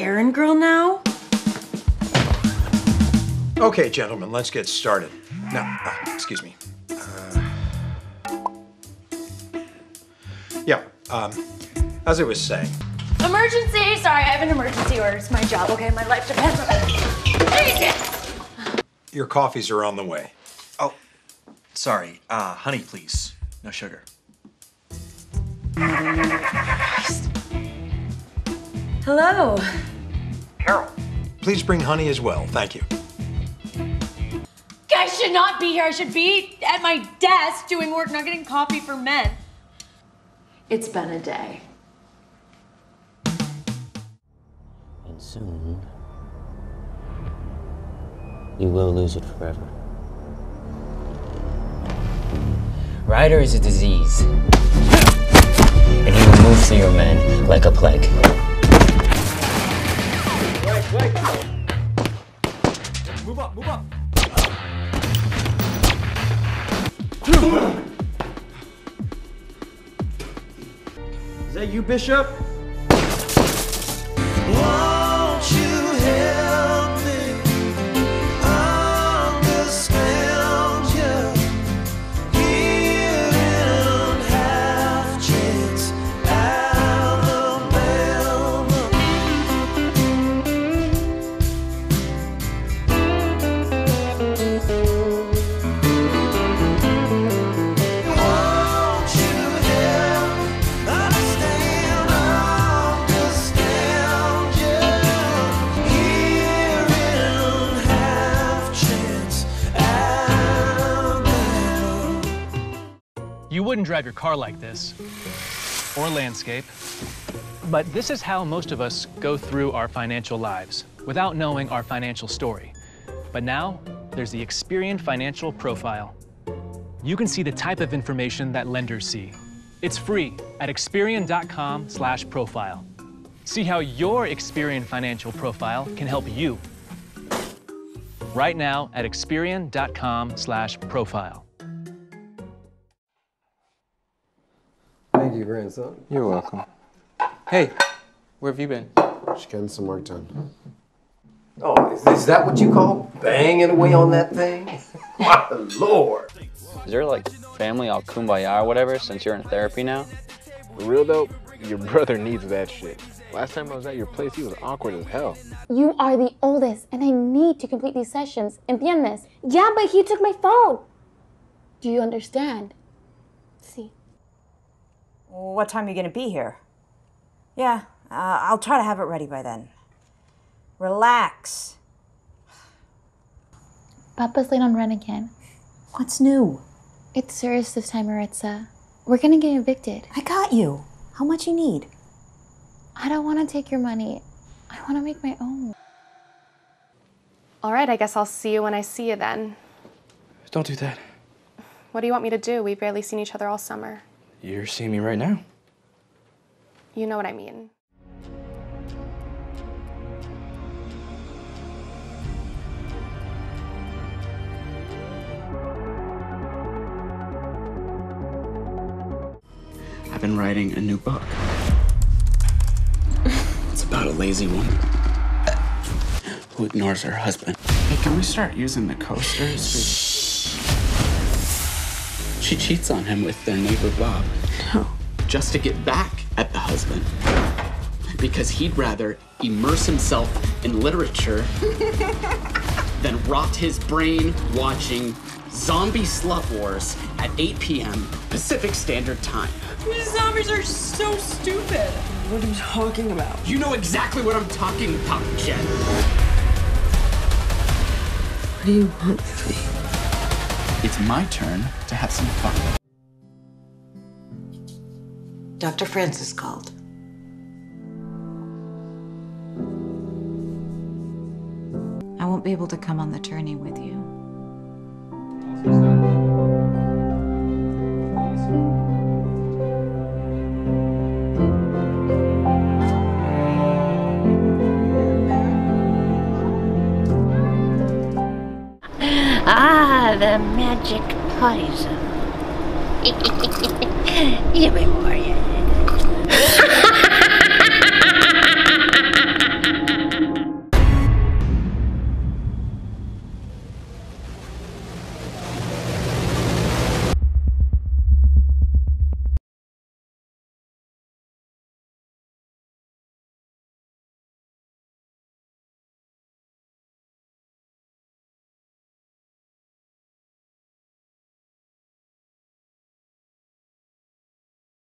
errand girl now? Okay, gentlemen, let's get started. Now, excuse me. As I was saying. Emergency! Sorry, I have an emergency order. It's my job, okay? My life depends on it. Jesus! Your coffees are on the way. Oh, sorry. Honey, please. No sugar. Hello. Carol. Please bring honey as well. Thank you. I should not be here. I should be at my desk doing work, not getting coffee for men. It's been a day. And soon, you will lose it forever. Ryder is a disease, and he will move through your men like a plague. Wait. Move up. Is that you, Bishop? Won't you help me understand you? Here in Half Chance, Alabama. Won't you help understand you? Here in Half Chance, Alabama. You wouldn't drive your car like this, or landscape, but this is how most of us go through our financial lives, without knowing our financial story. But now, there's the Experian Financial Profile. You can see the type of information that lenders see. It's free at Experian.com/profile. See how your Experian Financial Profile can help you. Right now at Experian.com/profile. Thank you, grandson. You're welcome. Hey, where have you been? Just getting some work done. Oh, is that what you call banging away on that thing? My Lord. Is there like family all kumbaya or whatever since you're in therapy now? For real though, your brother needs that shit. Last time I was at your place, he was awkward as hell. You are the oldest, and I need to complete these sessions. ¿Entiendes? Yeah, but he took my phone. Do you understand? See. What time are you gonna be here? Yeah, I'll try to have it ready by then. Relax. Papa's late on rent again. What's new? It's serious this time, Maritza. We're gonna get evicted. I got you. How much you need? I don't want to take your money. I want to make my own. All right, I guess I'll see you when I see you then. Don't do that. What do you want me to do? We've barely seen each other all summer. You're seeing me right now. You know what I mean. I've been writing a new book. It's about a lazy woman who ignores her husband. Hey, can we start using the coasters? She cheats on him with their neighbor Bob. No. Just to get back at the husband. Because he'd rather immerse himself in literature than rot his brain watching Zombie Slut Wars at 8 p.m. Pacific Standard Time. These zombies are so stupid. What are you talking about? You know exactly what I'm talking about, Jen. What do you want with me? It's my turn to have some fun. Dr. Francis called. I won't be able to come on the journey with you. Ah, the magic poison. Give me more.